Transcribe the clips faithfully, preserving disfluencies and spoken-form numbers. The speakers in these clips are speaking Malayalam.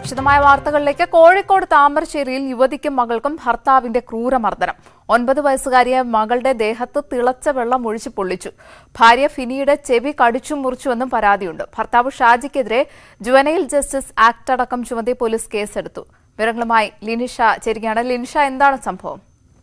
വിശദമായ വാർത്തകളിലേക്ക്. കോഴിക്കോട് താമരശ്ശേരിയിൽ യുവതിക്കും മകൾക്കും ഭർത്താവിന്റെ ക്രൂരമർദ്ദനം. ഒൻപത് വയസ്സുകാരിയായ മകളുടെ ദേഹത്ത് തിളച്ച വെള്ളം ഒഴിച്ചു പൊള്ളിച്ചു. ഭാര്യ ഫിനിയുടെ ചെവി കടിച്ചു മുറിച്ചുവെന്നും പരാതിയുണ്ട്. ഭർത്താവ് ഷാജിക്കെതിരെ ജുവനൈൽ ജസ്റ്റിസ് ആക്ട് അടക്കം ചുമത്തി പോലീസ് കേസെടുത്തു. വിവരങ്ങളുമായി ലിനിഷ ചേരുകയാണ്. ലിനിഷ, എന്താണ് സംഭവം?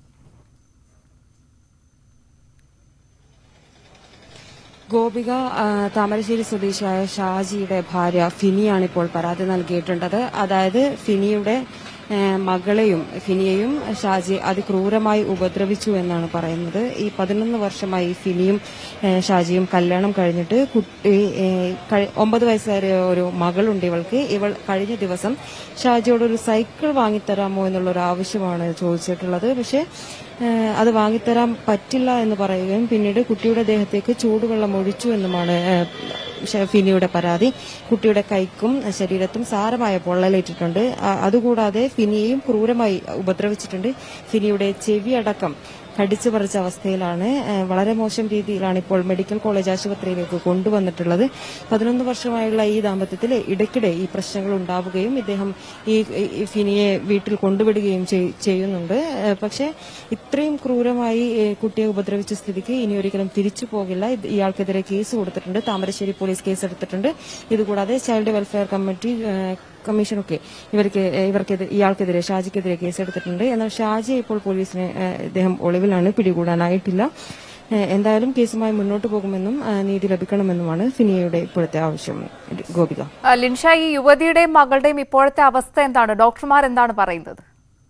ഗോപിക, താമരശ്ശേരി സ്വദേശിയായ ഷാജിയുടെ ഭാര്യ ഫിനിയാണ് ഇപ്പോൾ പരാതി നൽകിയിട്ടുള്ളത്. അതായത് ഫിനിയുടെ മകളെയും ഫിനിയെയും ഷാജി അതിക്രൂരമായി ഉപദ്രവിച്ചു എന്നാണ് പറയുന്നത്. ഈ പതിനൊന്ന് വർഷമായി ഫിനിയും ഷാജിയും കല്യാണം കഴിഞ്ഞിട്ട് കുട്ടി ഒമ്പത് വയസ്സുകാരിയ ഒരു മകളുണ്ട് ഇവൾക്ക്. ഇവൾ കഴിഞ്ഞ ദിവസം ഷാജിയോട് ഒരു സൈക്കിൾ വാങ്ങിത്തരാമോ എന്നുള്ളൊരു ആവശ്യമാണ് ചോദിച്ചിട്ടുള്ളത്. പക്ഷെ അത് വാങ്ങിത്തരാൻ പറ്റില്ല എന്ന് പറയുകയും പിന്നീട് കുട്ടിയുടെ ദേഹത്തേക്ക് ചൂടുവെള്ളം ഒഴിച്ചു എന്നുമാണ് ഫിനിയുടെ പരാതി. കുട്ടിയുടെ കൈക്കും ശരീരത്തും സാരമായ പൊള്ളലേറ്റിട്ടുണ്ട്. അതുകൂടാതെ ഫിനിയെയും ക്രൂരമായി ഉപദ്രവിച്ചിട്ടുണ്ട്. ഫിനിയുടെ ചെവി അടക്കം കടിച്ചു പറിച്ച അവസ്ഥയിലാണ്. വളരെ മോശം രീതിയിലാണ് ഇപ്പോൾ മെഡിക്കൽ കോളേജ് ആശുപത്രിയിലേക്ക് കൊണ്ടുവന്നിട്ടുള്ളത്. പതിനൊന്ന് വർഷമായുള്ള ഈ ദാമ്പത്യത്തിൽ ഇടയ്ക്കിടെ ഈ പ്രശ്നങ്ങൾ ഉണ്ടാവുകയും ഇദ്ദേഹം ഈ ഫിനിയെ വീട്ടിൽ കൊണ്ടുവിടുകയും ചെയ്യുന്നുണ്ട്. പക്ഷേ ഇത്രയും ക്രൂരമായി കുട്ടിയെ ഉപദ്രവിച്ച സ്ഥിതിക്ക് ഇനി ഒരിക്കലും തിരിച്ചു പോകില്ല. ഇയാൾക്കെതിരെ കേസ് കൊടുത്തിട്ടുണ്ട്. താമരശ്ശേരി പോലീസ് കേസെടുത്തിട്ടുണ്ട്. ഇതുകൂടാതെ ചൈൽഡ് വെൽഫെയർ കമ്മിറ്റി കമ്മീഷനൊക്കെ ഇവർക്ക് ഇവർക്കെതിരെ ഇയാൾക്കെതിരെ ഷാജിക്കെതിരെ കേസെടുത്തിട്ടുണ്ട്. എന്നാൽ ഷാജിയെ ഇപ്പോൾ പോലീസിന് ഇദ്ദേഹം ഒളിവിലാണ്, പിടികൂടാനായിട്ടില്ല. എന്തായാലും കേസുമായി മുന്നോട്ട് പോകുമെന്നും നീതി ലഭിക്കണമെന്നുമാണ് ഫിനിയയുടെ ഇപ്പോഴത്തെ ആവശ്യം. ഗോപിക, ലിൻഷ, ഈ യുവതിയുടെയും മകളുടെയും ഇപ്പോഴത്തെ അവസ്ഥ എന്താണ്? ഡോക്ടർമാർ എന്താണ് പറയുന്നത്?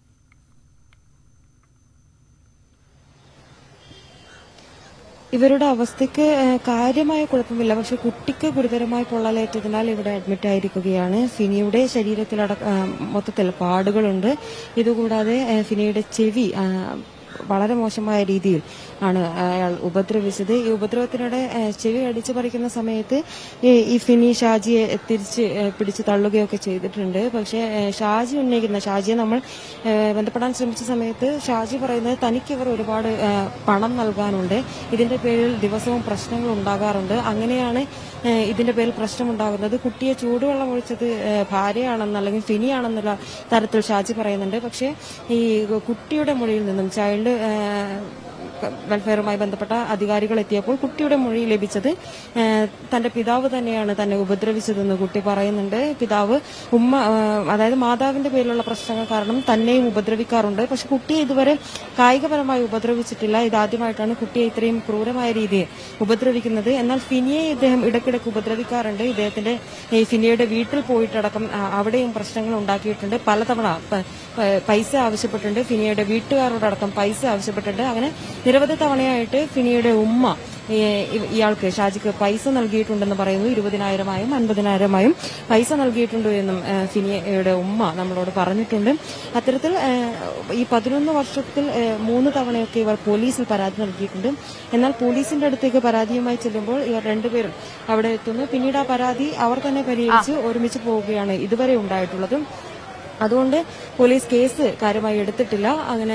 ഇവരുടെ അവസ്ഥയ്ക്ക് കാര്യമായ കുഴപ്പമില്ല. പക്ഷെ കുട്ടിക്ക് ഗുരുതരമായി പൊള്ളലേറ്റതിനാൽ ഇവിടെ അഡ്മിറ്റ് ആയിരിക്കുകയാണ്. ഫിനിയുടെ ശരീരത്തിലടക്ക മൊത്തത്തിൽ പാടുകളുണ്ട്. ഇതുകൂടാതെ ഫിനിയുടെ ചെവി വളരെ മോശമായ രീതിയിൽ ആണ് അയാൾ ഉപദ്രവിച്ചത്. ഈ ഉപദ്രവത്തിനിടെ ചെവി അടിച്ചു പറിക്കുന്ന സമയത്ത് ഈ ഫിനി ഷാജിയെ തിരിച്ച് പിടിച്ച് തള്ളുകയൊക്കെ ചെയ്തിട്ടുണ്ട്. പക്ഷേ ഷാജി ഉന്നയിക്കുന്ന ഷാജിയെ നമ്മൾ ബന്ധപ്പെടാൻ ശ്രമിച്ച സമയത്ത് ഷാജി പറയുന്നത് തനിക്കിവർ ഒരുപാട് പണം നൽകാനുണ്ട്, ഇതിന്റെ പേരിൽ ദിവസവും പ്രശ്നങ്ങൾ ഉണ്ടാകാറുണ്ട്, അങ്ങനെയാണ് ഇതിന്റെ പേരിൽ പ്രശ്നമുണ്ടാകുന്നത്. കുട്ടിയെ ചൂടുവെള്ളം ഒഴിച്ചത് ഭാര്യയാണെന്ന് അല്ലെങ്കിൽ ഫിനിയാണെന്നുള്ള തരത്തിൽ ഷാജി പറയുന്നുണ്ട്. പക്ഷേ ഈ കുട്ടിയുടെ മൊഴിയിൽ നിന്നും ചൈൽഡ് വെൽഫെയറുമായി ബന്ധപ്പെട്ട അധികാരികൾ എത്തിയപ്പോൾ കുട്ടിയുടെ മൊഴി ലഭിച്ചത് തന്റെ പിതാവ് തന്നെയാണ് തന്നെ ഉപദ്രവിച്ചതെന്ന് കുട്ടി പറയുന്നുണ്ട്. പിതാവ് ഉമ്മ അതായത് മാതാവിന്റെ പേരിലുള്ള പ്രശ്നങ്ങൾ കാരണം തന്നെയും ഉപദ്രവിക്കാറുണ്ട്. പക്ഷെ കുട്ടിയെ ഇതുവരെ കായികപരമായി ഉപദ്രവിച്ചിട്ടില്ല. ഇതാദ്യമായിട്ടാണ് കുട്ടിയെ ഇത്രയും ക്രൂരമായ രീതിയിൽ ഉപദ്രവിക്കുന്നത്. എന്നാൽ ഫിനിയെ ഇദ്ദേഹം ഇടയ്ക്കിടയ്ക്ക് ഉപദ്രവിക്കാറുണ്ട്. ഇദ്ദേഹത്തിന്റെ ഫിനിയുടെ വീട്ടിൽ പോയിട്ടടക്കം അവിടെയും പ്രശ്നങ്ങൾ ഉണ്ടാക്കിയിട്ടുണ്ട്. പലതവണ പൈസ ആവശ്യപ്പെട്ടിട്ടുണ്ട്. ഫിനിയുടെ വീട്ടുകാരോടടക്കം പൈസ ആവശ്യപ്പെട്ടിട്ടുണ്ട്. അങ്ങനെ നിരവധി തവണയായിട്ട് ഫിനിയുടെ ഉമ്മ ഇയാൾക്ക് ഷാജിക്ക് പൈസ നൽകിയിട്ടുണ്ടെന്ന് പറയുന്നു. ഇരുപതിനായിരമായും അൻപതിനായിരമായും പൈസ നൽകിയിട്ടുണ്ട് എന്നും ഫിനിയുടെ ഉമ്മ നമ്മളോട് പറഞ്ഞിട്ടുണ്ട്. അത്തരത്തിൽ ഈ പതിനൊന്ന് വർഷത്തിൽ മൂന്ന് തവണയൊക്കെ ഇവർ പോലീസിൽ പരാതി നൽകിയിട്ടുണ്ട്. എന്നാൽ പോലീസിന്റെ അടുത്തേക്ക് പരാതിയുമായി ചെല്ലുമ്പോൾ ഇവർ രണ്ടുപേരും അവിടെ എത്തുന്നു. പിന്നീട് ആ പരാതി അവർ തന്നെ പരിഹരിച്ച് ഒരുമിച്ച് പോവുകയാണ് ഇതുവരെ ഉണ്ടായിട്ടുള്ളത്. അതുകൊണ്ട് പോലീസ് കേസ് കാര്യമായി എടുത്തിട്ടില്ല. അങ്ങനെ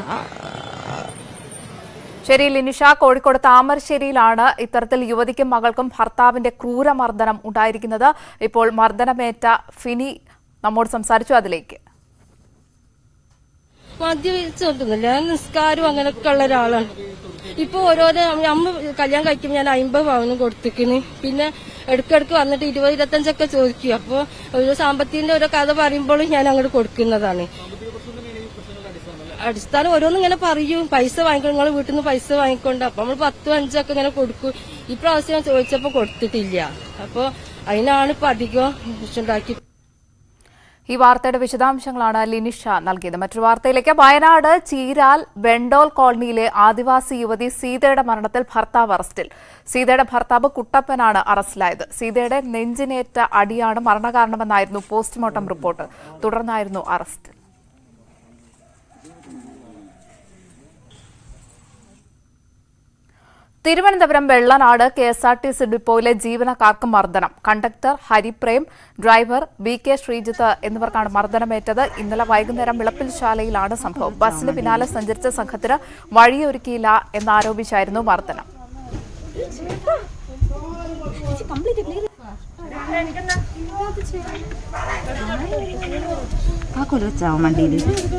ശരി ലിനിഷ, കോഴിക്കോട് താമരശ്ശേരിയിലാണ് ഇത്തരത്തിൽ യുവതിക്കും മകൾക്കും ഭർത്താവിന്റെ ക്രൂരമർദ്ദനം ഉണ്ടായിരിക്കുന്നത്. ഇപ്പോൾ മർദ്ദനമേറ്റ ഫിനി നമ്മോട് സംസാരിച്ചു. അതിലേക്ക് മദ്യപിച്ചോട്ടുന്നില്ല, നിസ്കാരം അങ്ങനെയൊക്കെ ഉള്ള ഒരാളാണ്. ഇപ്പൊ ഓരോരോ അമ്മ കല്യാണം കഴിക്കുമ്പോൾ ഞാൻ അമ്പത് പവനും കൊടുത്തിക്കുന്നു. പിന്നെ ഇടയ്ക്കിടയ്ക്ക് വന്നിട്ട് ഇരുപത് ഇരുപത്തഞ്ചൊക്കെ ചോദിക്കും. അപ്പോൾ ഒരു സാമ്പത്തികത്തിന്റെ ഓരോ കഥ പറയുമ്പോൾ ഞാൻ അങ്ങോട്ട് കൊടുക്കുന്നതാണ്. അടിസ്ഥാനം ഓരോന്നും ഇങ്ങനെ പറയും, പൈസ വാങ്ങിക്കണം, നിങ്ങൾ വീട്ടിൽ നിന്ന് പൈസ വാങ്ങിക്കൊണ്ട്. അപ്പൊ നമ്മൾ പത്തും അഞ്ചൊക്കെ ഇങ്ങനെ കൊടുക്കും. ഈ പ്രാവശ്യം ചോദിച്ചപ്പോ കൊടുത്തിട്ടില്ല. അപ്പൊ അതിനാണ് ഇപ്പൊ അധികം ഉണ്ടാക്കി. ഈ വാർത്തയുടെ വിശദാംശങ്ങളാണ് ലിനിഷ നൽകിയത്. മറ്റൊരു വാർത്തയിലേക്ക്. വയനാട് ചീരാൽ വെണ്ടോൽ കോളനിയിലെ ആദിവാസി യുവതി സീതയുടെ മരണത്തിൽ ഭർത്താവ് അറസ്റ്റിൽ. സീതയുടെ ഭർത്താവ് കുട്ടപ്പനാണ് അറസ്റ്റിലായത്. സീതയുടെ നെഞ്ചിനേറ്റ അടിയാണ് മരണകാരണമെന്നായിരുന്നു പോസ്റ്റ്മോർട്ടം റിപ്പോർട്ട്. തുടർന്നായിരുന്നു arrest. Thiruvananthapuram Vellanad K S R T C ഡിപ്പോയിലെ ജീവനക്കാർക്ക് മർദ്ദനം. Conductor Hariprem, driver B K Sreejith എന്നിവർക്കാണ് മർദ്ദനമേറ്റത്. ഇന്നലെ വൈകുന്നേരം വിളപ്പിൽശാലയിലാണ് സംഭവം. ബസിന് പിന്നാലെ സഞ്ചരിച്ച സംഘത്തിന് വഴിയൊരുക്കിയില്ല എന്നാരോപിച്ചായിരുന്നു മർദ്ദനം. ആ കൊല വെച്ചാവും വണ്ടിയിൽ.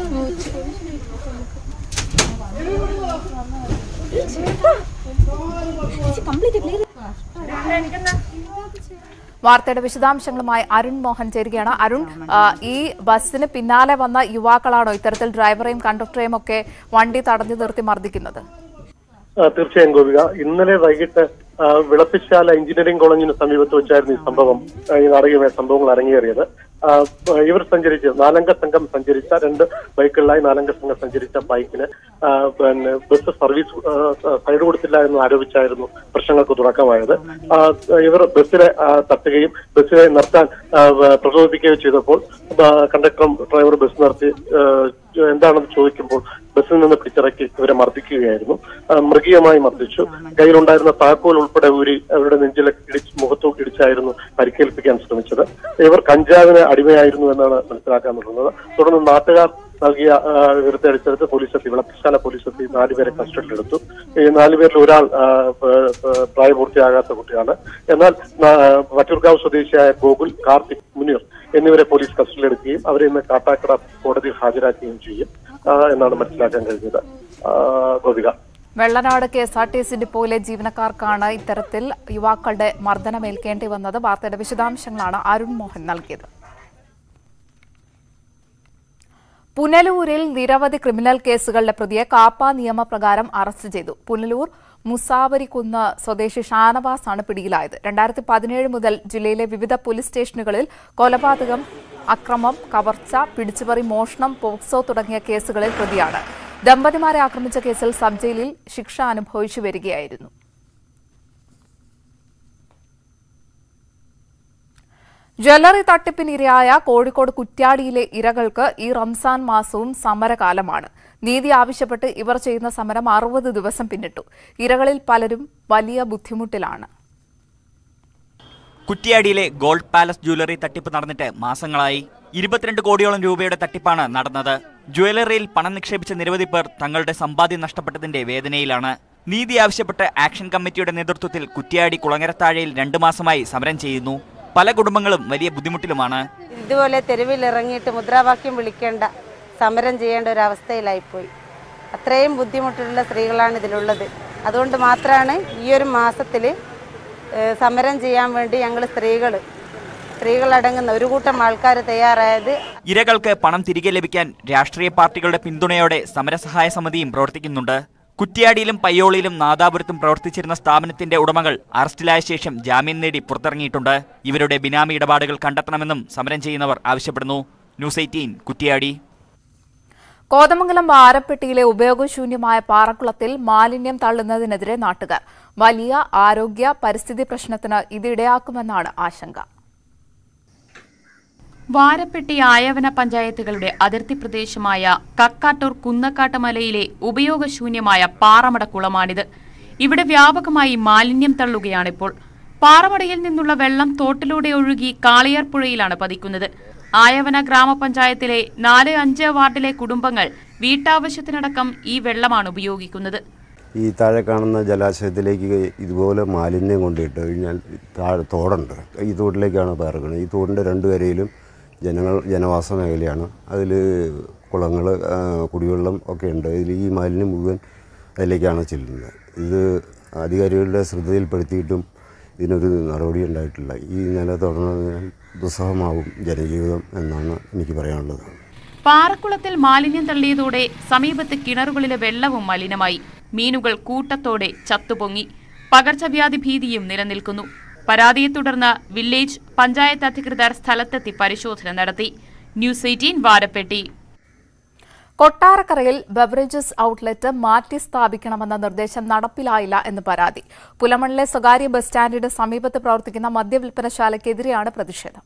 വാർത്തയുടെ വിശദാംശങ്ങളുമായി അരുൺ മോഹൻ ചേരുകയാണ്. അരുൺ, ഈ ബസ്സിന് പിന്നാലെ വന്ന യുവാക്കളാണോ ഇത്തരത്തിൽ ഡ്രൈവറെയും കണ്ടക്ടറെയും ഒക്കെ വണ്ടി തടഞ്ഞു നിർത്തി മർദ്ദിക്കുന്നത്? തീർച്ചയായും ഗോപിക, ഇന്നലെ വൈകിട്ട് വിളപ്പിശാല എഞ്ചിനീയറിംഗ് കോളേജിന് സമീപത്ത് വെച്ചായിരുന്നു ഈ സംഭവം ഈ നാടകീയമായ സംഭവങ്ങൾ അരങ്ങേറിയത്. ഇവർ സഞ്ചരിച്ച് നാലംഗ സംഘം സഞ്ചരിച്ച രണ്ട് ബൈക്കുകളിലായി നാലംഗ സംഘം സഞ്ചരിച്ച ബൈക്കിന് പിന്നെ ബസ് സർവീസ് സൈഡ് കൊടുത്തില്ല എന്ന് ആരോപിച്ചായിരുന്നു പ്രശ്നങ്ങൾക്ക് തുടക്കമായത്. ഇവർ ബസ്സിനെ തട്ടുകയും ബസ്സിനെ നിർത്താൻ പ്രചോദിപ്പിക്കുകയും ചെയ്തപ്പോൾ കണ്ടക്ടറും ഡ്രൈവർ ബസ് നിർത്തി എന്താണെന്ന് ചോദിക്കുമ്പോൾ ബസ്സിൽ നിന്ന് പിടിച്ചിറക്കി ഇവരെ മർദ്ദിക്കുകയായിരുന്നു. മൃഗീയമായി മർദ്ദിച്ചു. കയ്യിലുണ്ടായിരുന്ന താക്കോൽ ഉൾപ്പെടെ ഊരി അവരുടെ നെഞ്ചിലൊക്കെ ഇടിച്ച് മുഖത്തോട്ട് ഇടിച്ചായിരുന്നു പരിക്കേൽപ്പിക്കാൻ ശ്രമിച്ചത്. ഇവർ കഞ്ചാവിന് അടിമയായിരുന്നു എന്നാണ് മനസ്സിലാക്കാൻ പറ്റുന്നത്. തുടർന്ന് നാട്ടുകാർ നൽകിയ വിവരത്തെ അടിസ്ഥാനത്തിൽ പോലീസ് എത്തി, വിളപ്പിശാല പോലീസ് എത്തി നാലുപേരെ കസ്റ്റഡിയിലെടുത്തു. ഈ നാലുപേരിൽ ഒരാൾ പ്രായപൂർത്തിയാകാത്ത കുട്ടിയാണ്. എന്നാൽ വട്ടിയൂർക്കാവ് സ്വദേശിയായ ഗോകുൽ, കാർത്തിക്, മുനീർ എന്നിവരെ പോലീസ് കസ്റ്റഡിയിലെടുക്കുകയും അവരെ ഇന്ന് കാട്ടാക്കട കോടതിയിൽ ഹാജരാക്കുകയും ചെയ്യും എന്നാണ് മനസ്സിലാക്കാൻ കഴിഞ്ഞത്. Gopika, Vellanad K S R T C ഡിപ്പോയിലെ ജീവനക്കാർക്കാണ് ഇത്തരത്തിൽ യുവാക്കളുടെ മർദ്ദനമേൽക്കേണ്ടി വന്നത്. വാർത്തയുടെ വിശദാംശങ്ങളാണ് അരുൺ മോഹൻ നൽകിയത്. പുനലൂരിൽ നിരവധി ക്രിമിനൽ കേസുകളിലെ പ്രതിയെ കാപ്പ നിയമപ്രകാരം അറസ്റ്റ് ചെയ്തു. പുനലൂർ മുസാവരിക്കുന്ന് സ്വദേശി ഷാനവാസ് ആണ് പിടിയിലായത്. രണ്ടായിരത്തി പതിനേഴ് മുതൽ ജില്ലയിലെ വിവിധ പോലീസ് സ്റ്റേഷനുകളിൽ കൊലപാതകം, അക്രമം, കവർച്ച, പിടിച്ചുപറി, മോഷണം, പോക്സോ തുടങ്ങിയ കേസുകളിൽ പ്രതിയാണ്. ദമ്പതിമാരെ ആക്രമിച്ച കേസിൽ സബ് ജയിലിൽ ശിക്ഷ അനുഭവിച്ചു വരികയായിരുന്നു. ജ്വല്ലറി തട്ടിപ്പിനിരയായ കോഴിക്കോട് കുറ്റ്യാടിയിലെ ഇരകൾക്ക് ഈ റംസാൻ മാസവും സമരകാലമാണ്. നീതി ആവശ്യപ്പെട്ട് ഇവർ ചെയ്യുന്ന സമരം അറുപത് ദിവസം പിന്നിട്ടു. ഇരകളിൽ പലരും വലിയ ബുദ്ധിമുട്ടിലാണ്. കുറ്റ്യാടിയിലെ ഗോൾഡ് പാലസ് ജ്വല്ലറി തട്ടിപ്പ് നടന്നിട്ട് മാസങ്ങളായി. ഇരുപത്തിരണ്ട് കോടിയോളം രൂപയുടെ തട്ടിപ്പാണ് നടന്നത്. ജ്വല്ലറിയിൽ പണം നിക്ഷേപിച്ച നിരവധി പേർ തങ്ങളുടെ സമ്പാദ്യം നഷ്ടപ്പെട്ടതിന്റെ വേദനയിലാണ്. നീതി ആവശ്യപ്പെട്ട് ആക്ഷൻ കമ്മിറ്റിയുടെ നേതൃത്വത്തിൽ കുറ്റ്യാടി കുളങ്ങരത്താഴയിൽ രണ്ടു മാസമായി സമരം ചെയ്യുന്നു. പല കുടുംബങ്ങളും വലിയ ബുദ്ധിമുട്ടിലുമാണ്. ഇതുപോലെ തെരുവിൽ ഇറങ്ങിയിട്ട് മുദ്രാവാക്യം വിളിക്കേണ്ട, സമരം ചെയ്യേണ്ട ഒരു അവസ്ഥയിലായിപ്പോയി. അത്രയും ബുദ്ധിമുട്ടുള്ള സ്ത്രീകളാണ് ഇതിലുള്ളത്. അതുകൊണ്ട് മാത്രമാണ് ഈ ഒരു മാസത്തിൽ സമരം ചെയ്യാൻ വേണ്ടി ഞങ്ങൾ സ്ത്രീകൾ സ്ത്രീകളടങ്ങുന്ന ഒരു കൂട്ടം ആൾക്കാർ തയ്യാറായത്. ഇരകൾക്ക് പണം തിരികെ ലഭിക്കാൻ രാഷ്ട്രീയ പാർട്ടികളുടെ പിന്തുണയോടെ സമരസഹായ സമിതിയും പ്രവർത്തിക്കുന്നുണ്ട്. കുറ്റ്യാടിയിലും പയ്യോളിയിലും നാദാപുരത്തും പ്രവർത്തിച്ചിരുന്ന സ്ഥാപനത്തിന്റെ ഉടമകൾ അറസ്റ്റിലായ ശേഷം ജാമ്യം നേടി പുറത്തിറങ്ങിയിട്ടുണ്ട്. ഇവരുടെ ബിനാമി ഇടപാടുകൾ കണ്ടെത്തണമെന്നും സമരം ചെയ്യുന്നവർ ആവശ്യപ്പെടുന്നു. News Eighteen Kuttiadi. കോതമംഗലം വാരപ്പെട്ടിയിലെ ഉപയോഗശൂന്യമായ പാറക്കുളത്തിൽ മാലിന്യം തള്ളുന്നതിനെതിരെ നാട്ടുകാർ. വലിയ ആരോഗ്യ പരിസ്ഥിതി പ്രശ്നത്തിന് ഇതിടയാക്കുമെന്നാണ് ആശങ്ക. വാരപ്പെട്ടി ആയവന പഞ്ചായത്തുകളുടെ അതിർത്തി പ്രദേശമായ കക്കാട്ടൂർ കുന്നക്കാട്ട് മലയിലെ ഉപയോഗശൂന്യമായ പാറമട കുളമാണിത്. ഇവിടെ വ്യാപകമായി മാലിന്യം തള്ളുകയാണിപ്പോൾ. പാറമടയിൽ നിന്നുള്ള വെള്ളം തോട്ടിലൂടെ ഒഴുകി കാളിയാർ പുഴയിലാണ് പതിക്കുന്നത്. ആയവന ഗ്രാമപഞ്ചായത്തിലെ നാല് അഞ്ച് വാർഡിലെ കുടുംബങ്ങൾ വീട്ടാവശ്യത്തിനടക്കം ഈ വെള്ളമാണ് ഉപയോഗിക്കുന്നത്. ഈ താഴെ കാണുന്ന ജലാശയത്തിലേക്ക് ഇതുപോലെ മാലിന്യം കൊണ്ടിട്ട് കഴിഞ്ഞാൽ താഴെ തോടുണ്ട്. ഈ തോട്ടിലേക്കാണ് പാറുന്നത്. ഈ തോടിൻ്റെ രണ്ടു കരയിലും ജനങ്ങൾ ജനവാസ മേഖലയാണ്. അതിൽ കുളങ്ങൾ, കുടിവെള്ളം ഒക്കെ ഉണ്ട്. ഇതിൽ ഈ മാലിന്യം മുഴുവൻ അതിലേക്കാണ് ചെല്ലുന്നത്. ഇത് അധികാരികളുടെ ശ്രദ്ധയിൽപ്പെടുത്തിയിട്ടും ഇതിനൊരു നടപടി ഉണ്ടായിട്ടില്ല. ഈ നില തുടർന്നാൽ ദുസ്സഹമാവും ജനജീവിതം എന്നാണ് എനിക്ക് പറയാനുള്ളത്. പാറക്കുളത്തിൽ മാലിന്യം തള്ളിയതോടെ സമീപത്ത് കിണറുകളിലെ വെള്ളവും മലിനമായി. മീനുകൾ കൂട്ടത്തോടെ ചത്തുപൊങ്ങി. പകർച്ചവ്യാധി ഭീതിയും നിലനിൽക്കുന്നു. പരാതിയെ തുടർന്ന് വില്ലേജ് പഞ്ചായത്ത് അധികൃതർ സ്ഥലത്തെത്തി പരിശോധന നടത്തി. News Eighteen Varappetty. കൊട്ടാരക്കരയിൽ ബeverages ഔട്ട്ലെറ്റ് മാറ്റി സ്ഥാപിക്കണമെന്ന നിർദ്ദേശം നടപ്പിലായില്ല എന്ന് പരാതി. പുലമണിലെ സ്വകാര്യ ബസ് സ്റ്റാൻഡിന് സമീപത്ത് പ്രവർത്തിക്കുന്ന മദ്യവിൽപ്പനശാലയ്ക്കെതിരെയാണ് പ്രതിഷേധം.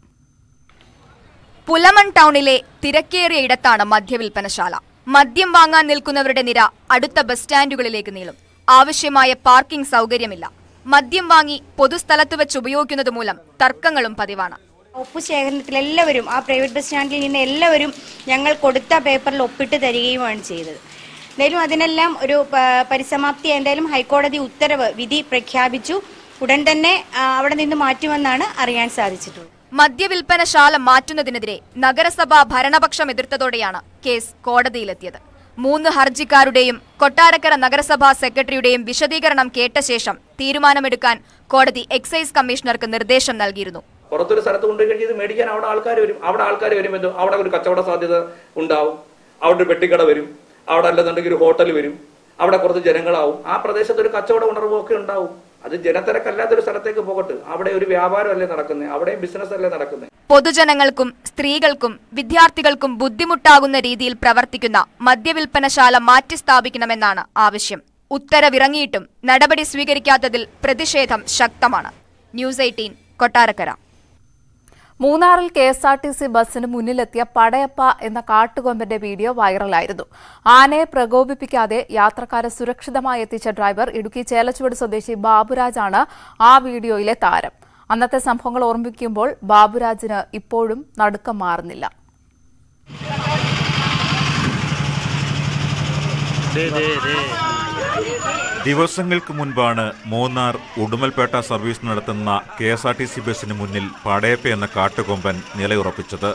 പുലമൺ ടൗണിലെ തിരക്കേറിയ ഇടത്താണ് മദ്യവിൽപ്പനശാല. മദ്യം വാങ്ങാൻ നിൽക്കുന്നവരുടെ നിര അടുത്ത ബസ് സ്റ്റാൻഡുകളിലേക്ക് നീളും. ആവശ്യമായ പാർക്കിംഗ് സൗകര്യമില്ല. മദ്യം വാങ്ങി പൊതുസ്ഥലത്ത് വെച്ച് ഉപയോഗിക്കുന്നത് മൂലം തർക്കങ്ങളും പതിവാണ്. ഒപ്പ് ശേഖരണത്തിൽ എല്ലാവരും ആ പ്രൈവറ്റ് ബസ് സ്റ്റാൻഡിൽ നിന്ന് എല്ലാവരും ഞങ്ങൾ കൊടുത്ത പേപ്പറിൽ ഒപ്പിട്ട് തരികയുമാണ് ചെയ്തത്. എന്തായാലും അതിനെല്ലാം ഒരു പരിസമാപ്തി, എന്തായാലും ഹൈക്കോടതി ഉത്തരവ് വിധി പ്രഖ്യാപിച്ചു. ഉടൻ തന്നെ അവിടെ നിന്ന് മാറ്റുമെന്നാണ് അറിയാൻ സാധിച്ചിട്ടുള്ളത്. മദ്യവിൽപ്പനശാല മാറ്റുന്നതിനെതിരെ നഗരസഭാ ഭരണപക്ഷം എതിർത്തതോടെയാണ് കേസ് കോടതിയിലെത്തിയത്. മൂന്ന് ഹർജിക്കാരുടെയും കൊട്ടാരക്കര നഗരസഭാ സെക്രട്ടറിയുടെയും വിശദീകരണം കേട്ട ശേഷം തീരുമാനമെടുക്കാൻ കോടതി എക്സൈസ് കമ്മീഷണർക്ക് നിർദ്ദേശം നൽകിയിരുന്നു. പുറത്തൊരു സ്ഥലത്ത് കൊണ്ടുപോയി കഴിഞ്ഞ് ഇത് മേടിക്കാൻ അവിടെ ആൾക്കാർ വരും. അവിടെ ആൾക്കാർ വരുമ്പോൾ അവിടെ ഒരു കച്ചവട സാധ്യത ഉണ്ടാവും. അവിടെ ഒരു പെട്ടിക്കട വരും. അവിടെ അല്ലെന്നുണ്ടെങ്കിൽ ഒരു ഹോട്ടൽ വരും. അവിടെ കുറച്ച് ജനങ്ങളാവും. ആ പ്രദേശത്ത് ഒരു കച്ചവട ഉണർവും ഒക്കെ ഉണ്ടാവും. അത് ജനത്തിരക്കല്ലാത്തൊരു സ്ഥലത്തേക്ക് പോകട്ടെ. അവിടെ ഒരു വ്യാപാരമല്ലേ നടക്കുന്നത്, അവിടെയും ബിസിനസ് അല്ലേ നടക്കുന്നത്. പൊതുജനങ്ങൾക്കും സ്ത്രീകൾക്കും വിദ്യാർത്ഥികൾക്കും ബുദ്ധിമുട്ടാകുന്ന രീതിയിൽ പ്രവർത്തിക്കുന്ന മദ്യവിൽപ്പനശാല മാറ്റി സ്ഥാപിക്കണമെന്നാണ് ആവശ്യം. ഉത്തരവിറങ്ങിയിട്ടും നടപടി സ്വീകരിക്കാത്തതിൽ പ്രതിഷേധം ശക്തമാണ്. News Eighteen Kottarakkara. മൂന്നാറിൽ K S R T C ബസിന് മുന്നിലെത്തിയ പടയപ്പ എന്ന കാട്ടുകൊമ്പന്റെ വീഡിയോ വൈറലായിരുന്നു. ആനയെ പ്രകോപിപ്പിക്കാതെ യാത്രക്കാരെ സുരക്ഷിതമായി എത്തിച്ച ഡ്രൈവർ ഇടുക്കി ചേലച്ചുവട് സ്വദേശി ബാബുരാജാണ് ആ വീഡിയോയിലെ താരം. അന്നത്തെ സംഭവങ്ങൾ ഓർമ്മിക്കുമ്പോൾ ബാബുരാജിന് ഇപ്പോഴും നടുക്കം മാറുന്നില്ല. ദിവസങ്ങൾക്ക് മുൻപാണ് മൂന്നാർ ഉടുമൽപേട്ട സർവീസ് നടത്തുന്ന K S R T C ബസിന് മുന്നിൽ പടയപ്പ എന്ന കാട്ടുകൊമ്പൻ നിലയുറപ്പിച്ചത്.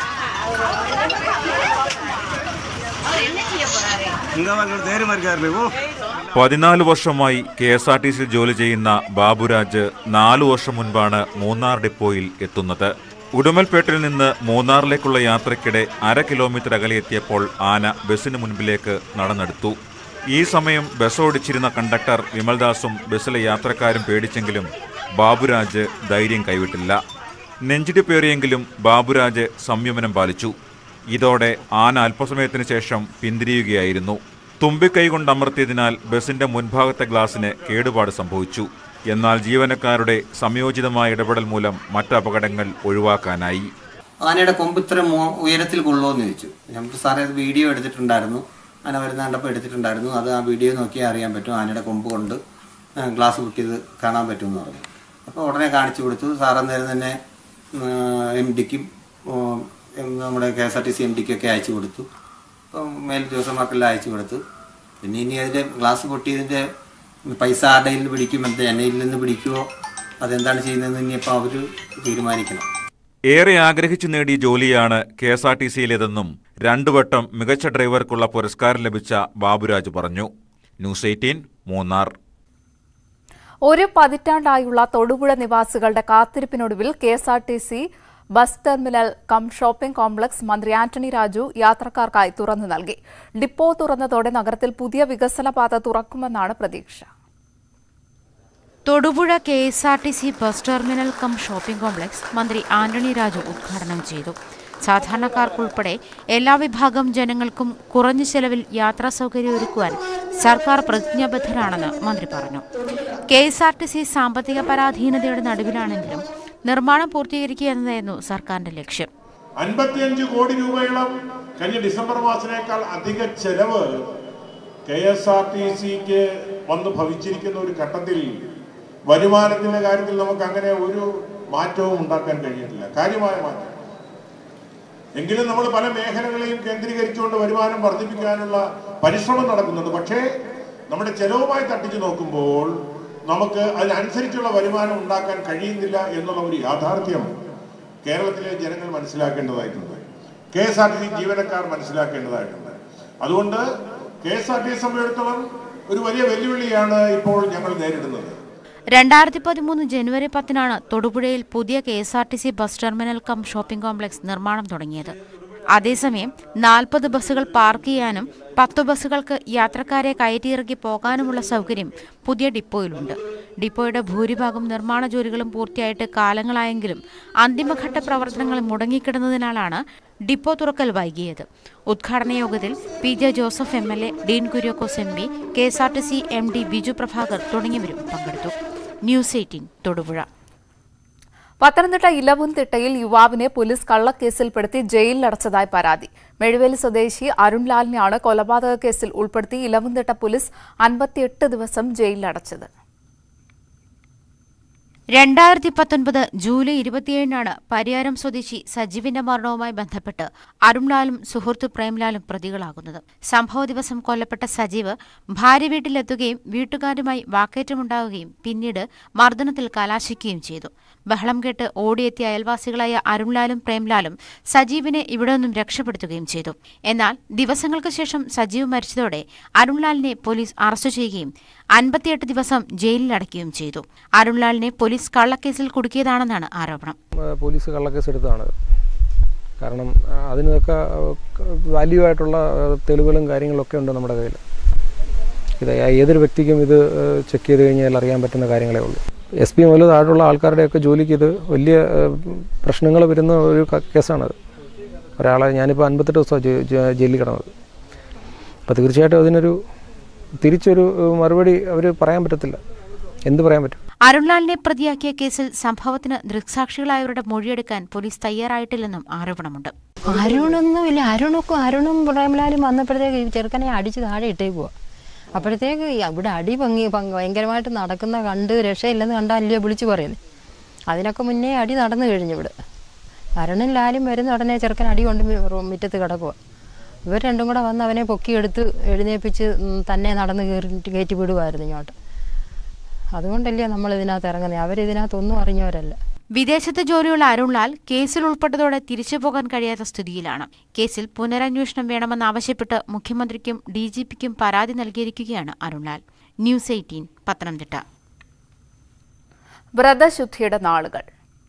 പതിനാല് വർഷമായി കെ എസ് ആർ ടി സിയിൽ ജോലി ചെയ്യുന്ന ബാബുരാജ് നാലു വർഷം മുൻപാണ് മൂന്നാർ ഡിപ്പോയിൽ എത്തുന്നത്. ഉടുമൽപേട്ടിൽ നിന്ന് മൂന്നാറിലേക്കുള്ള യാത്രയ്ക്കിടെ അര കിലോമീറ്റർ അകലെ എത്തിയപ്പോൾ ആന ബസിന് മുൻപിലേക്ക് നടന്നെടുത്തു. ഈ സമയം ബസ് ഓടിച്ചിരുന്ന കണ്ടക്ടർ വിമൽദാസും ബസ്സിലെ യാത്രക്കാരും പേടിച്ചെങ്കിലും ബാബുരാജ് ധൈര്യം കൈവിട്ടില്ല. നെഞ്ചിടിപ്പേറിയെങ്കിലും ബാബുരാജ് സംയമനം പാലിച്ചു. ഇതോടെ ആന അല്പസമയത്തിന് ശേഷം പിന്തിരിയുകയായിരുന്നു. തുമ്പിക്കൈ കൊണ്ടമർത്തിയതിനാൽ ബസിന്റെ മുൻഭാഗത്തെ ഗ്ലാസിന് കേടുപാട് സംഭവിച്ചു. എന്നാൽ ജീവനക്കാരുടെ സംയോജിതമായ ഇടപെടൽ മൂലം മറ്റ് അപകടങ്ങൾ ഒഴിവാക്കാനായി. ആനയുടെ കൊമ്പ് ഇത്ര ഉയരത്തിൽ കൊള്ളുമെന്ന് ചോദിച്ചു. നമുക്ക് സാറേ അത് വീഡിയോ എടുത്തിട്ടുണ്ടായിരുന്നു. ആന വരുന്ന കണ്ടപ്പോൾ എടുത്തിട്ടുണ്ടായിരുന്നു. അത് ആ വീഡിയോ നോക്കിയാൽ അറിയാൻ പറ്റും. ആനയുടെ കൊമ്പ് കൊണ്ട് ഗ്ലാസ് പൊട്ടിയത് കാണാൻ പറ്റുമെന്ന് പറഞ്ഞു. അപ്പോൾ ഉടനെ കാണിച്ചു കൊടുത്തു. സാർ അന്നേരം തന്നെ എം ഡിക്കും നമ്മുടെ K S R T C M ഡിക്കൊക്കെ അയച്ചു കൊടുത്തു. അപ്പം മേലുദ്യോഗസ്ഥന്മാർക്കെല്ലാം അയച്ചു കൊടുത്തു. പിന്നെ ഇനി അതിൻ്റെ ഗ്ലാസ് പൊട്ടിയതിൻ്റെ പൈസ ആരുടെ നിന്ന് പിടിക്കും, എന്താ എന്നയിൽ നിന്ന് പിടിക്കുമോ, അതെന്താണ് ചെയ്യുന്നതെന്ന് ഇനിയിപ്പോൾ അവർ തീരുമാനിക്കണം. ഏറെ ആഗ്രഹിച്ചു നേടിയ ജോലിയാണ് കെ എസ് ആർ ടി സിയിലേതെന്നും രണ്ടു വട്ടം മികച്ച ഡ്രൈവർക്കുള്ള പുരസ്കാരം ലഭിച്ച ബാബുരാജ് പറഞ്ഞു. News Eighteen Munnar. ഒരു പതിറ്റാണ്ടായുള്ള തൊടുപുഴ നിവാസികളുടെ കാത്തിരിപ്പിനൊടുവിൽ K S R T C bus terminal cum shopping complex മന്ത്രി ആന്റണി രാജു യാത്രക്കാർക്കായി തുറന്നു നൽകി. ഡിപ്പോ തുറന്നതോടെ നഗരത്തിൽ പുതിയ വികസന പാത തുറക്കുമെന്നാണ് പ്രതീക്ഷ. Thodupuzha K S R T C bus terminal cum shopping complex മന്ത്രി ആന്റണി രാജു ഉദ്ഘാടനം ചെയ്തു. സാധാരണക്കാർക്കുൾപ്പെടെ എല്ലാ വിഭാഗം ജനങ്ങൾക്കും കുറഞ്ഞ ചെലവിൽ യാത്രാ സൗകര്യം ഒരുക്കുവാൻ സർക്കാർ പ്രതിജ്ഞാബദ്ധരാണെന്ന് മന്ത്രി പറഞ്ഞു. K S R T C സാമ്പത്തിക പരാധീനതയുടെ നടുവിലാണെങ്കിലും നിർമ്മാണം പൂർത്തീകരിക്കുക എന്നതായിരുന്നു സർക്കാരിന്റെ ലക്ഷ്യം. അൻപത്തിയഞ്ച് കോടി രൂപയോളം കഴിഞ്ഞ ഡിസംബർ മാസത്തിനേക്കാൾ അധിക ചെലവ് കെ എസ് ആർ ടി സിക്ക് വന്ന് ഭവിച്ചിരിക്കുന്ന ഒരു ഘട്ടത്തിൽ വരുമാനത്തിന്റെ കാര്യത്തിൽ നമുക്ക് അങ്ങനെ ഒരു മാറ്റവും ഉണ്ടാക്കാൻ കഴിയിട്ടില്ല, കാര്യമായ മാറ്റം. എങ്കിലും നമ്മൾ പല മേഖലകളെയും കേന്ദ്രീകരിച്ചുകൊണ്ട് വരുമാനം വർദ്ധിപ്പിക്കാനുള്ള പരിശ്രമം നടക്കുന്നുണ്ട്. പക്ഷേ നമ്മുടെ ചെലവുമായി തട്ടിച്ചു നോക്കുമ്പോൾ നമുക്ക് അതിനനുസരിച്ചുള്ള വരുമാനം ഉണ്ടാക്കാൻ കഴിയുന്നില്ല എന്നുള്ള ഒരു യാഥാർത്ഥ്യം കേരളത്തിലെ ജനങ്ങൾ മനസ്സിലാക്കേണ്ടതായിട്ടുണ്ട്. K S R T C ജീവനക്കാർ മനസ്സിലാക്കേണ്ടതായിട്ടുണ്ട്. അതുകൊണ്ട് K S R T C സംബന്ധിച്ചിടത്തോളം ഒരു വലിയ വെല്ലുവിളിയാണ് ഇപ്പോൾ ഞങ്ങൾ നേരിടുന്നത്. രണ്ടായിരത്തി പതിമൂന്ന് ജനുവരി പത്തിനാണ് തൊടുപുഴയിൽ പുതിയ K S R T C bus terminal cum shopping complex നിർമ്മാണം തുടങ്ങിയത്. അതേസമയം നാൽപ്പത് ബസ്സുകൾ പാർക്ക് ചെയ്യാനും പത്ത് ബസ്സുകൾക്ക് യാത്രക്കാരെ കയറ്റിയിറക്കി പോകാനുമുള്ള സൗകര്യം പുതിയ ഡിപ്പോയിലുണ്ട്. ഡിപ്പോയുടെ ഭൂരിഭാഗം നിർമ്മാണ ജോലികളും പൂർത്തിയായിട്ട് കാലങ്ങളായെങ്കിലും അന്തിമഘട്ട പ്രവർത്തനങ്ങൾ മുടങ്ങിക്കിടന്നതിനാലാണ് ഡിപ്പോ തുറക്കൽ വൈകിയത്. ഉദ്ഘാടന യോഗത്തിൽ P J Joseph M L A, Dean Kuriakose M P, K S R T C M D Biju Prabhakar തുടങ്ങിയവരും പങ്കെടുത്തു. News Eighteen Thodupuzha. പത്തനംതിട്ട ഇലവുംതിട്ടയിൽ യുവാവിനെ പോലീസ് കള്ളക്കേസിൽപ്പെടുത്തി ജയിലിലടച്ചതായി പരാതി. മെഴുവേലി സ്വദേശി അരുൺലാലിനെയാണ് കൊലപാതക കേസിൽ ഉൾപ്പെടുത്തി ഇലവുംതിട്ട പോലീസ് അൻപത്തിയെട്ട് ദിവസം ജയിലിലടച്ചത്. രണ്ടായിരത്തി പത്തൊൻപത് ജൂലൈ ഇരുപത്തിയേഴിനാണ് പരിയാരം സ്വദേശി സജീവിന്റെ മരണവുമായി ബന്ധപ്പെട്ട് അരുൺലാലും സുഹൃത്ത് പ്രേംലാലും പ്രതികളാകുന്നത്. സംഭവ ദിവസം കൊല്ലപ്പെട്ട സജീവ് ഭാര്യ വീട്ടിലെത്തുകയും വീട്ടുകാരുമായി വാക്കേറ്റമുണ്ടാവുകയും പിന്നീട് മർദ്ദനത്തിൽ കലാശിക്കുകയും ചെയ്തു. ബഹളം കേട്ട് ഓടിയെത്തിയ അയൽവാസികളായ അരുൺലാലും പ്രേംലാലും സജീവിനെ ഇവിടെ നിന്നും രക്ഷപ്പെടുത്തുകയും ചെയ്തു. എന്നാൽ ദിവസങ്ങൾക്ക് ശേഷം സജീവ് മരിച്ചതോടെ അരുൺലാലിനെ പോലീസ് അറസ്റ്റ് ചെയ്യുകയും അൻപത്തിയെട്ട് ദിവസം ജയിലിലടയ്ക്കുകയും ചെയ്തു. അരുൺലാലിനെ പോലീസ് കള്ളക്കേസിൽ കുടുക്കിയതാണെന്നാണ് ആരോപണം. പോലീസ് കള്ളക്കേസ് എടുത്തതാണ്. കാരണം അതിനൊക്കെ വാല്യൂ ആയിട്ടുള്ള തെളിവുകളും കാര്യങ്ങളൊക്കെ ഉണ്ട് നമ്മുടെ കയ്യിൽ. ഇത് ഏതൊരു വ്യക്തിക്കും ഇത് ചെക്ക് ചെയ്ത് കഴിഞ്ഞാൽ അറിയാൻ പറ്റുന്ന കാര്യങ്ങളേ ഉള്ളൂ. എസ് പി മുതൽ താഴെയുള്ള ആൾക്കാരുടെയൊക്കെ ജോലിക്ക് ഇത് വലിയ പ്രശ്നങ്ങൾ വരുന്ന ഒരു കേസാണത്. ഒരാളെ ഞാനിപ്പോൾ അൻപത്തെട്ട് ദിവസമാണ് ജയിലിൽ കിടന്നത്. അപ്പോൾ തീർച്ചയായിട്ടും അതിനൊരു തിരിച്ചൊരു മറുപടി അവർ പറയാൻ പറ്റത്തില്ല. എന്ത് പറയാൻ പറ്റും? അരുൺലാലിനെ പ്രതിയാക്കിയ കേസിൽ സംഭവത്തിന് ദൃക്സാക്ഷികളായവരുടെ മൊഴിയെടുക്കാൻ പോലീസ് തയ്യാറായിട്ടില്ലെന്നും ആരോപണമുണ്ട്. അരുണൊന്നുമില്ല. അരുണക്കും അരുണും പ്രേംലാലും വന്നപ്പോഴത്തേക്ക് ചെറുക്കനെ അടിച്ച് താഴെ ഇട്ടേക്കുക. അപ്പോഴത്തേക്ക് ഇവിടെ അടി ഭംഗി ഭയങ്കരമായിട്ട് നടക്കുന്ന കണ്ട് രക്ഷയില്ലെന്ന് കണ്ടല്ലേ വിളിച്ചു പറയുന്നത്. അതിനൊക്കെ മുന്നേ അടി നടന്നു കഴിഞ്ഞു. ഇവിടെ അരുണും ലാലും വരുന്ന ഉടനെ ചെറുക്കൻ അടി കൊണ്ട് മുറ്റത്ത് കിടക്കുക. ഇവർ രണ്ടും കൂടെ വന്ന് അവനെ പൊക്കിയെടുത്ത് എഴുന്നേപ്പിച്ച് തന്നെ നടന്ന് കയറിയിട്ട് കയറ്റി വിടുമായിരുന്നു ഇങ്ങോട്ട്. അതുകൊണ്ടല്ലേ നമ്മൾ ഇതിനകത്ത് ഇറങ്ങുന്നത്. അവരിതിനകത്തൊന്നും അറിഞ്ഞവരല്ല. വിദേശത്ത് ജോലിയുള്ള അരുൺലാൽ കേസിൽ ഉൾപ്പെട്ടതോടെ തിരിച്ചു പോകാൻ കഴിയാത്ത സ്ഥിതിയിലാണ്. കേസിൽ പുനരന്വേഷണം വേണമെന്നാവശ്യപ്പെട്ട് മുഖ്യമന്ത്രിക്കും ഡി ജി പിക്കും പരാതി നൽകിയിരിക്കുകയാണ് അരുൺലാൽ. News Eighteen Pathanamthitta. വ്രതശുദ്ധിയുടെ നാളുകൾ.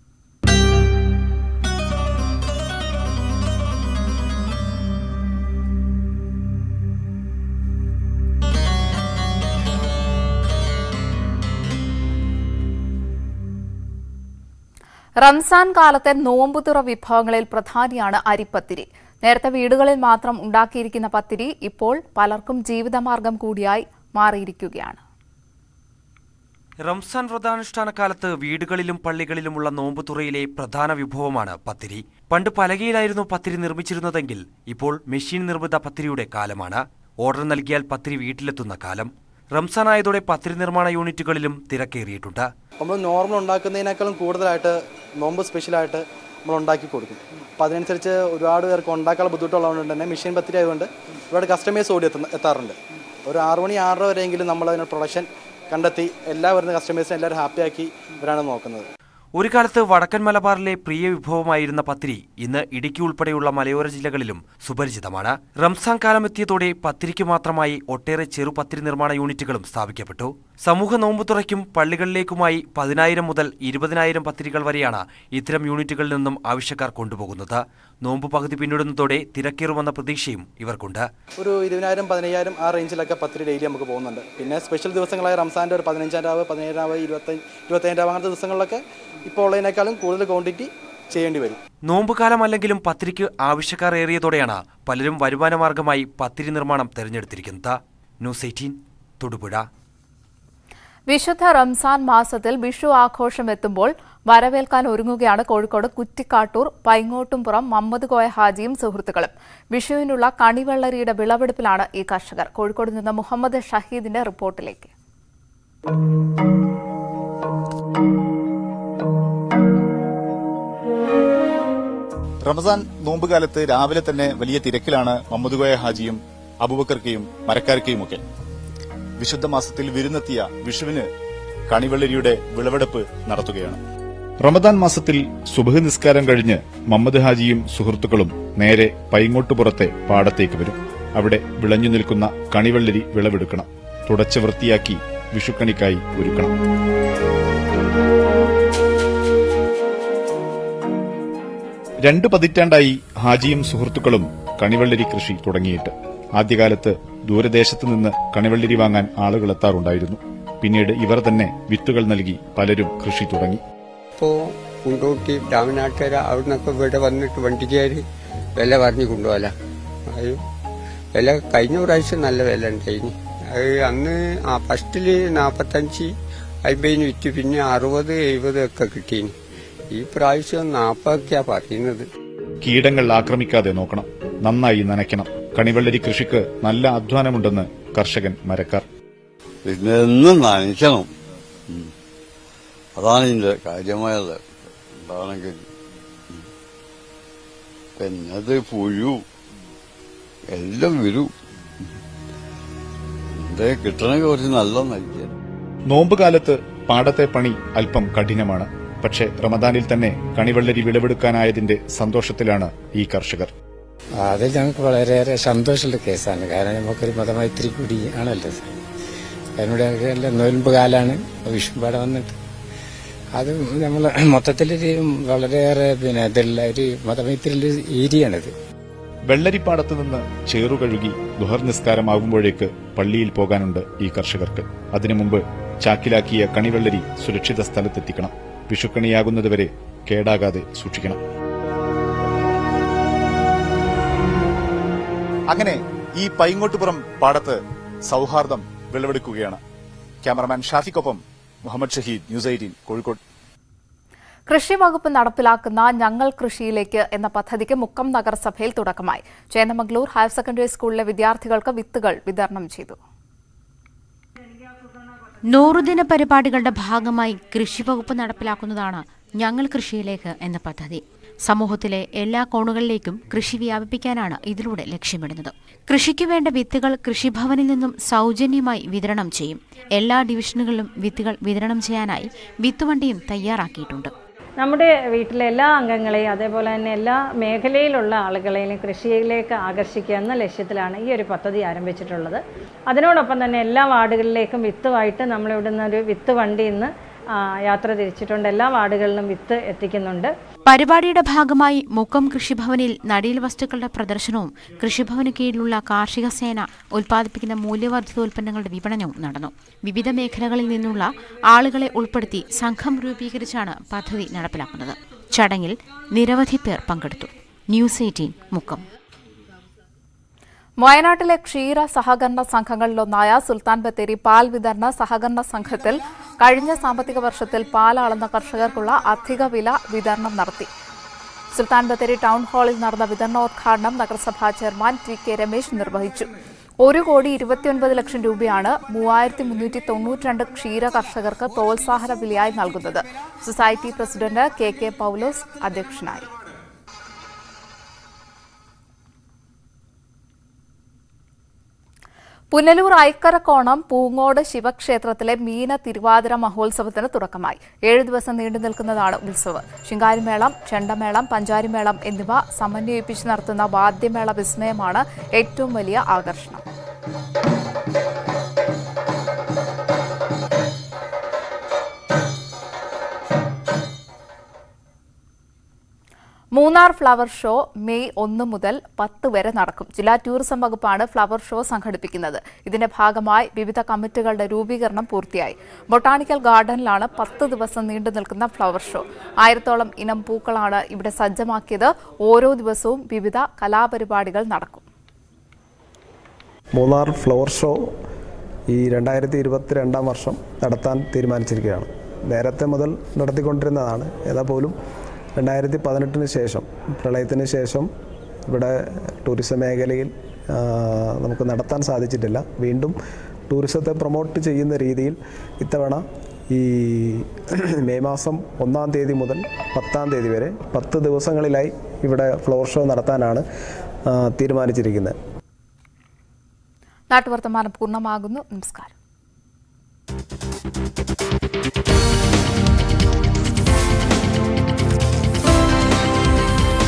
റംസാൻ കാലത്തെ നോമ്പുതുറ വിഭവങ്ങളിൽ പ്രധാനിയാണ് അരിപ്പത്തിരി. നേരത്തെ വീടുകളിൽ മാത്രം ഉണ്ടാക്കിയിരിക്കുന്ന പത്തിരി ഇപ്പോൾ പലർക്കും ജീവിതമാർഗം കൂടിയായി മാറിയിരിക്കുകയാണ്. റംസാൻ വ്രതാനുഷ്ഠാന കാലത്ത് വീടുകളിലും പള്ളികളിലുമുള്ള നോമ്പുതുറയിലെ പ്രധാന വിഭവമാണ് പത്തിരി. പണ്ട് പലകയിലായിരുന്നു പത്തിരി നിർമ്മിച്ചിരുന്നതെങ്കിൽ ഇപ്പോൾ മെഷീൻ നിർമ്മിത പത്തിരിയുടെ കാലമാണ്. ഓർഡർ നൽകിയാൽ പത്തിരി വീട്ടിലെത്തുന്ന കാലം. റംസാൻ ആയതോടെ പത്തിരി നിർമ്മാണ യൂണിറ്റുകളിലും തിരക്കേറിയിട്ടുണ്ട്. നമ്മൾ നോർമൽ ഉണ്ടാക്കുന്നതിനേക്കാളും കൂടുതലായിട്ട് നോമ്പ് സ്പെഷ്യലായിട്ട് നമ്മൾ ഉണ്ടാക്കി കൊടുക്കും. അപ്പോൾ അതിനനുസരിച്ച് ഒരുപാട് പേർക്ക് ഉണ്ടാക്കാനുള്ള ബുദ്ധിമുട്ടുള്ളതുകൊണ്ട് തന്നെ മെഷീൻ പത്തിരി ആയതുകൊണ്ട് ഒരുപാട് കസ്റ്റമേഴ്സ് ഓടി എത്താറുണ്ട്. ഒരു ആറ് മണി ആറര വരെയെങ്കിലും നമ്മൾ അതിന് പ്രൊഡക്ഷൻ കണ്ടെത്തി എല്ലാ വരുന്ന കസ്റ്റമേഴ്സിനെ എല്ലാവരും ഹാപ്പിയാക്കി ഇവരാണ് നോക്കുന്നത്. ഒരു കാലത്ത് വടക്കൻ മലബാറിലെ പ്രിയ വിഭവമായിരുന്ന പത്തിരി ഇന്ന് ഇടുക്കി ഉൾപ്പെടെയുള്ള മലയോര ജില്ലകളിലും സുപരിചിതമാണ്. റംസാൻ കാലം എത്തിയതോടെ പത്തിരിക്ക് മാത്രമായി ഒട്ടേറെ ചെറു പത്തിരി നിർമ്മാണ യൂണിറ്റുകളും സ്ഥാപിക്കപ്പെട്ടു. സമൂഹ നോമ്പുതുറയ്ക്കും പള്ളികളിലേക്കുമായി പതിനായിരം മുതൽ ഇരുപതിനായിരം പത്തിരികൾ വരെയാണ് ഇത്തരം യൂണിറ്റുകളിൽ നിന്നും ആവശ്യക്കാർ കൊണ്ടുപോകുന്നത്. നോമ്പ് പകുതി പിന്നിടുന്നതോടെ തിരക്കേറുമെന്ന പ്രതീക്ഷയും ഇവർക്കുണ്ട്. ഒരു ഇരുപതിനായിരം പതിനയ്യായിരം ആ റേഞ്ചിലൊക്കെ പത്തിരി ഡെയിലി നമുക്ക് പോകുന്നുണ്ട്. പിന്നെ സ്പെഷ്യൽ ദിവസങ്ങളായ റംസാൻ്റെ ഒരു പതിനഞ്ചാം രാവ് പതിനേഴാം രാവ് ഇരുപത്തി ഇരുപത്തഞ്ചാം രാവ് അങ്ങനത്തെ ദിവസങ്ങളിലൊക്കെ ഇപ്പോൾ ഉള്ളതിനേക്കാളും കൂടുതൽ ക്വാണ്ടിറ്റി ചെയ്യേണ്ടി വരും. നോമ്പുകാലം അല്ലെങ്കിലും പത്തിരിക്ക് ആവശ്യക്കാർ ഏറിയതോടെയാണ് പലരും വരുമാനമാർഗമായി പത്തിരി നിർമ്മാണം തെരഞ്ഞെടുത്തിരിക്കുന്നത്. News Eighteen Thodupuzha. വിശുദ്ധ റംസാൻ മാസത്തിൽ വിഷു ആഘോഷം എത്തുമ്പോൾ വരവേൽക്കാൻ ഒരുങ്ങുകയാണ് കോഴിക്കോട് കുറ്റിക്കാട്ടൂർ പൈങ്ങോട്ടുംപുറം മമ്മദ് കോയ ഹാജിയും സുഹൃത്തുക്കളും. വിഷുവിനുള്ള കണിവെള്ളരിയുടെ വിളവെടുപ്പിലാണ് ഈ കർഷകർ. കോഴിക്കോട് നിന്ന് മുഹമ്മദ് ഷഹീദിന്റെ റിപ്പോർട്ടിലേക്ക്. റമസാൻ നോമ്പുകാലത്ത് രാവിലെ തന്നെ വലിയ തിരക്കിലാണ് മമ്മദ് കോയ ഹാജിയും അബൂബക്കർക്കയും മരക്കാർക്കയുമൊക്കെ. വിശുദ്ധ മാസത്തിൽ വിരുന്നെത്തിയ വിഷുവിന് കണിവെള്ളരിയുടെ വിളവെടുപ്പ് നടത്തുകയാണ്. റമദാൻ മാസത്തിൽ സുബഹ് നിസ്കാരം കഴിഞ്ഞ് മമ്മദ് ഹാജിയും സുഹൃത്തുക്കളും നേരെ പൈങ്ങോട്ടുപുറത്തെ പാടത്തേക്ക് വരും. അവിടെ വിളഞ്ഞു നിൽക്കുന്ന കണിവെള്ളരി വിളവെടുക്കണം. തുടച്ച് വൃത്തിയാക്കി വിഷുക്കണിക്കായി ഒരുക്കണം. രണ്ടു പതിറ്റാണ്ടായി ഹാജിയും സുഹൃത്തുക്കളും കണിവെള്ളരി കൃഷി തുടങ്ങിയിട്ട്. ആദ്യകാലത്ത് ദൂരദേശത്ത് നിന്ന് കണിവെള്ളരി വാങ്ങാൻ ആളുകൾ എത്താറുണ്ടായിരുന്നു. പിന്നീട് ഇവർ തന്നെ വിത്തുകൾ നൽകി പലരും കൃഷി തുടങ്ങി. ഇപ്പോ കൊണ്ടോട്ടി രാമനാട്ടുകര അവിടുന്നൊക്കെ ഇവിടെ വന്നിട്ട് വണ്ടിക്കാര് വില പറഞ്ഞു കൊണ്ടുപോകല. അത് വില കഴിഞ്ഞ പ്രാവശ്യം നല്ല വില ഉണ്ടായിന്. അത് അന്ന് ആ ഫസ്റ്റില് നാപ്പത്തഞ്ച് അമ്പതിന് വിറ്റ് പിന്നെ അറുപത് എഴുപത് ഒക്കെ കിട്ടീന്. ഈ പ്രാവശ്യം നാപ്പതൊക്കെയാ പറയുന്നത്. കീടങ്ങൾ ആക്രമിക്കാതെ നോക്കണം, നന്നായി നനയ്ക്കണം. കണിവെള്ളരി കൃഷിക്ക് നല്ല അധ്വാനമുണ്ടെന്ന് കർഷകൻ മരക്കാർ. പിന്നെ എന്നും നനയ്ക്കണം. അതാണ് ഇതിന്റെ കാര്യമായത്. എന്താണെങ്കിൽ പിന്നത് പുഴു എല്ലാം വരും. എന്തേ കിട്ടണമെങ്കിൽ കുറച്ച് നല്ല നൽകിയത്. നോമ്പുകാലത്ത് പാടത്തെ പണി അല്പം കഠിനമാണ്. പക്ഷേ റമദാനിൽ തന്നെ കണിവെള്ളരി വിളവെടുക്കാനായതിന്റെ സന്തോഷത്തിലാണ് ഈ കർഷകർ. അത് ഞങ്ങൾക്ക് വളരെയേറെ സന്തോഷമുള്ള കേസാണ്. കാരണം നമുക്കൊരു മതമൈത്രി കൂടി ആണല്ലോ. അതിനോട് നോയമ്പ് കാലാണ് വിഷുപാടെ വന്നിട്ട് അത് നമ്മൾ മൊത്തത്തിലൊരു വളരെയേറെ പിന്നെ ഇതുള്ള ഒരു മതമൈത്രിയുള്ള ഏരിയയാണിത്. വെള്ളരിപ്പാടത്ത് നിന്ന് ചേറുകഴുകി ദുഹർ നിസ്കാരമാകുമ്പോഴേക്ക് പള്ളിയിൽ പോകാനുണ്ട് ഈ കർഷകർക്ക്. അതിനു മുമ്പ് ചാക്കിലാക്കിയ കണിവെള്ളരി സുരക്ഷിത സ്ഥലത്തെത്തിക്കണം. വിഷുക്കണിയാകുന്നതുവരെ കേടാകാതെ സൂക്ഷിക്കണം. അങ്ങനെ ഈ പൈങ്ങോട്ടുപുറം പാടത്ത് സൗഹാർദ്ദം വിളവെടുക്കുകയാണ്. ക്യാമറമാൻ ഷാഫിക്കൊപ്പം മുഹമ്മദ് ഷഹീദ്, ന്യൂസ് എയ്റ്റീൻ, കോഴിക്കോട്. കൃഷി വകുപ്പ് നടപ്പിലാക്കുന്ന ഞങ്ങൾ കൃഷിയിലേക്ക് എന്ന പദ്ധതിക്ക് മുക്കം നഗരസഭയിൽ തുടക്കമായി. ചേന്നമംഗലൂർ ഹയർ സെക്കൻഡറി സ്കൂളിലെ വിദ്യാർത്ഥികൾക്ക് വിത്തുകൾ വിതരണം ചെയ്തു. നൂറുദിന പരിപാടികളുടെ ഭാഗമായി കൃഷി വകുപ്പ് നടപ്പിലാക്കുന്നതാണ് ഞങ്ങൾ കൃഷിയിലേക്ക് എന്ന പദ്ധതി. സമൂഹത്തിലെ എല്ലാ കോണുകളിലേക്കും കൃഷി വ്യാപിപ്പിക്കാനാണ് ഇതിലൂടെ ലക്ഷ്യമിടുന്നത്. കൃഷിക്ക് വേണ്ട വിത്തുകൾ കൃഷിഭവനിൽ നിന്നും സൗജന്യമായി വിതരണം ചെയ്യും. എല്ലാ ഡിവിഷനുകളിലും വിത്തുകൾ വിതരണം ചെയ്യാനായി വിത്തുവണ്ടിയും തയ്യാറാക്കിയിട്ടുണ്ട്. നമ്മുടെ വീട്ടിലെ എല്ലാ അംഗങ്ങളെയും അതേപോലെ തന്നെ എല്ലാ മേഖലയിലുള്ള ആളുകളെയും കൃഷിയിലേക്ക് ആകർഷിക്കുക എന്ന ലക്ഷ്യത്തിലാണ് ഈ ഒരു പദ്ധതി ആരംഭിച്ചിട്ടുള്ളത്. അതിനോടൊപ്പം തന്നെ എല്ലാ വാർഡുകളിലേക്കും വിത്തുമായിട്ട് നമ്മളിവിടുന്ന് ഒരു വിത്ത് വണ്ടി ഇന്ന് യാത്ര തിരിച്ചിട്ടുണ്ട്. എല്ലാ വാർഡുകളിലും വിത്ത് എത്തിക്കുന്നുണ്ട്. പരിപാടിയുടെ ഭാഗമായി മുക്കം കൃഷിഭവനിൽ നടീൽ വസ്തുക്കളുടെ പ്രദർശനവും കൃഷിഭവന് കീഴിലുള്ള കാർഷിക സേന ഉൽപ്പാദിപ്പിക്കുന്ന മൂല്യവർദ്ധിത ഉൽപ്പന്നങ്ങളുടെ വിപണനവും നടന്നു. വിവിധ മേഖലകളിൽ നിന്നുള്ള ആളുകളെ ഉൾപ്പെടുത്തി സംഘം രൂപീകരിച്ചാണ് പദ്ധതി നടപ്പിലാക്കുന്നത്. ചടങ്ങിൽ നിരവധി പേർ പങ്കെടുത്തു. News Eighteen Mukkam. വയനാട്ടിലെ ക്ഷീര സഹകരണ സംഘങ്ങളിലൊന്നായ സുൽത്താൻ ബത്തേരി പാൽ വിതരണ സഹകരണ സംഘത്തിൽ കഴിഞ്ഞ സാമ്പത്തിക വർഷത്തിൽ പാൽ അളന്ന കർഷകർക്കുള്ള അധിക വില വിതരണം നടത്തി. സുൽത്താൻ ബത്തേരി ടൗൺ ഹാളിൽ നടന്ന വിതരണോദ്ഘാടനം നഗരസഭാ ചെയർമാൻ ടി കെ രമേശ് നിർവഹിച്ചു. ഒരു കോടി ഇരുപത്തിയൊൻപത് ലക്ഷം രൂപയാണ് മൂവായിരത്തി മുന്നൂറ്റി തൊണ്ണൂറ്റി രണ്ട് ക്ഷീര കർഷകർക്ക് പ്രോത്സാഹന വിലയായി നൽകുന്നത്. Society president K K Paulose അധ്യക്ഷനായി. പുനലൂർ ഐക്കരക്കോണം പൂങ്ങോട് ശിവക്ഷേത്രത്തിലെ മീന തിരുവാതിര മഹോത്സവത്തിന് തുടക്കമായി. ഏഴു ദിവസം നീണ്ടു നിൽക്കുന്നതാണ് ഉത്സവം. ശിങ്കാരിമേളം, ചെണ്ടമേളം, പഞ്ചാരിമേളം എന്നിവ സമന്വയിപ്പിച്ച് നടത്തുന്ന വാദ്യമേള വിസ്മയമാണ് ഏറ്റവും വലിയ ആകർഷണം. മൂന്നാർ ഫ്ലവർ ഷോ മെയ് ഒന്ന് മുതൽ പത്ത് വരെ നടക്കും. ജില്ലാ ടൂറിസം വകുപ്പാണ് ഫ്ലവർ ഷോ സംഘടിപ്പിക്കുന്നത്. ഇതിന്റെ ഭാഗമായി വിവിധ കമ്മിറ്റികളുടെ രൂപീകരണം പൂർത്തിയായി. ബൊട്ടാണിക്കൽ ഗാർഡനിലാണ് പത്ത് ദിവസം നീണ്ടു നിൽക്കുന്ന ഫ്ലവർ ഷോ. ആയിരത്തോളം ഇനം പൂക്കളാണ് ഇവിടെ സജ്ജമാക്കിയത്. ഓരോ ദിവസവും വിവിധ കലാപരിപാടികൾ നടക്കും. മൂന്നാർ ഫ്ലവർ ഷോ ഈ രണ്ടായിരത്തി ഇരുപത്തിരണ്ടാം വർഷം നടത്താൻ തീരുമാനിച്ചിരിക്കുകയാണ്. നേരത്തെ മുതൽ നടത്തിക്കൊണ്ടിരുന്നതാണ്. ഏതാ പോലും രണ്ടായിരത്തി പതിനെട്ടിന് ശേഷം, പ്രളയത്തിന് ശേഷം ഇവിടെ ടൂറിസം മേഖലയിൽ നമുക്ക് നടത്താൻ സാധിച്ചിട്ടില്ല. വീണ്ടും ടൂറിസത്തെ പ്രൊമോട്ട് ചെയ്യുന്ന രീതിയിൽ ഇത്തവണ ഈ മെയ് മാസം ഒന്നാം തീയതി മുതൽ പത്താം തീയതി വരെ പത്ത് ദിവസങ്ങളിലായി ഇവിടെ ഫ്ലവർ ഷോ നടത്താനാണ് തീരുമാനിച്ചിരിക്കുന്നത്. നാട്ടുവർത്തമാനം പൂർണ്ണമാകുന്നു. നമസ്കാരം.